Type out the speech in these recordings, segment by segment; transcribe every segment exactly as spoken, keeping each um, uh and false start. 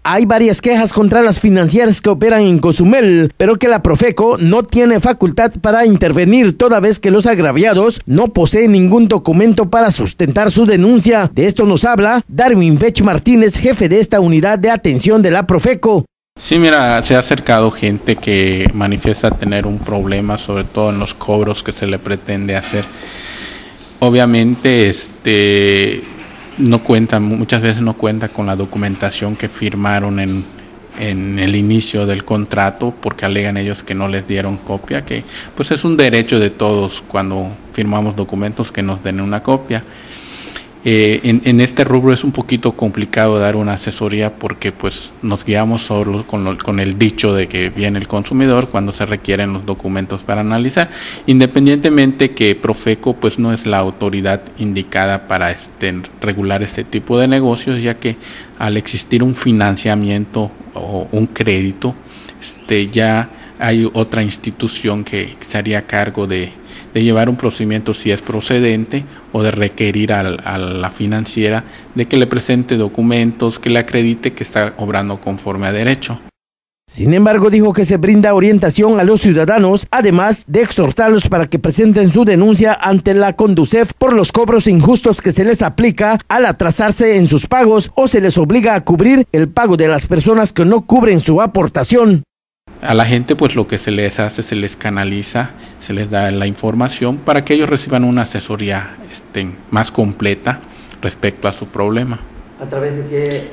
hay varias quejas contra las financieras que operan en Cozumel, pero que la Profeco no tiene facultad para intervenir toda vez que los agraviados no poseen ningún documento para sustentar su denuncia. De esto nos habla Darwin Pech Martínez, jefe de esta unidad de atención de la Profeco. Sí, mira, se ha acercado gente que manifiesta tener un problema, sobre todo en los cobros que se le pretende hacer. Obviamente, este, no cuentan, muchas veces no cuenta con la documentación que firmaron en, en el inicio del contrato, porque alegan ellos que no les dieron copia, que pues es un derecho de todos cuando firmamos documentos que nos den una copia. Eh, en, en este rubro es un poquito complicado dar una asesoría porque pues nos guiamos solo con, lo, con el dicho de que viene el consumidor cuando se requieren los documentos para analizar, independientemente que Profeco pues no es la autoridad indicada para este, regular este tipo de negocios, ya que al existir un financiamiento o un crédito, este, ya hay otra institución que, que se haría cargo de de llevar un procedimiento si es procedente o de requerir a, a la financiera de que le presente documentos, que le acredite que está obrando conforme a derecho. Sin embargo, dijo que se brinda orientación a los ciudadanos, además de exhortarlos para que presenten su denuncia ante la Conducef por los cobros injustos que se les aplica al atrasarse en sus pagos o se les obliga a cubrir el pago de las personas que no cubren su aportación. A la gente pues lo que se les hace, se les canaliza, se les da la información para que ellos reciban una asesoría este, más completa respecto a su problema. ¿A través de qué?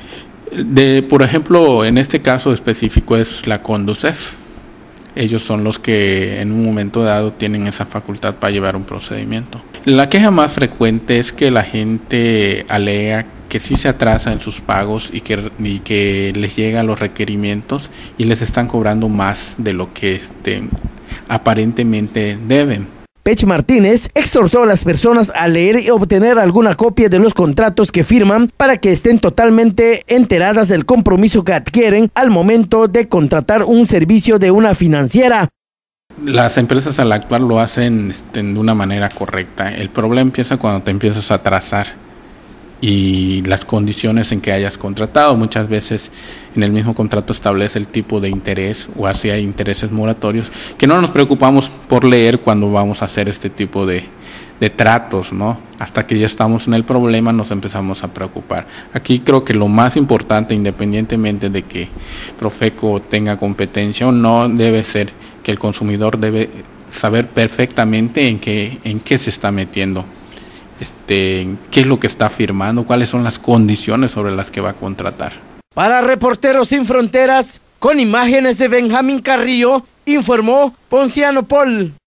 De, por ejemplo, en este caso específico es la Conducef. Ellos son los que en un momento dado tienen esa facultad para llevar un procedimiento. La queja más frecuente es que la gente alega que sí se atrasa en sus pagos y que, y que les llegan los requerimientos y les están cobrando más de lo que este, aparentemente deben. Pech Martínez exhortó a las personas a leer y obtener alguna copia de los contratos que firman para que estén totalmente enteradas del compromiso que adquieren al momento de contratar un servicio de una financiera. Las empresas al actuar lo hacen este, de una manera correcta. El problema empieza cuando te empiezas a atrasar y las condiciones en que hayas contratado. Muchas veces en el mismo contrato establece el tipo de interés o así hay intereses moratorios que no nos preocupamos por leer cuando vamos a hacer este tipo de, de tratos, ¿no? Hasta que ya estamos en el problema nos empezamos a preocupar. Aquí creo que lo más importante, independientemente de que Profeco tenga competencia o no, debe ser que el consumidor debe saber perfectamente en qué, en qué se está metiendo. Este, qué es lo que está firmando, cuáles son las condiciones sobre las que va a contratar. Para Reporteros Sin Fronteras, con imágenes de Benjamín Carrillo, informó Ponciano Paul.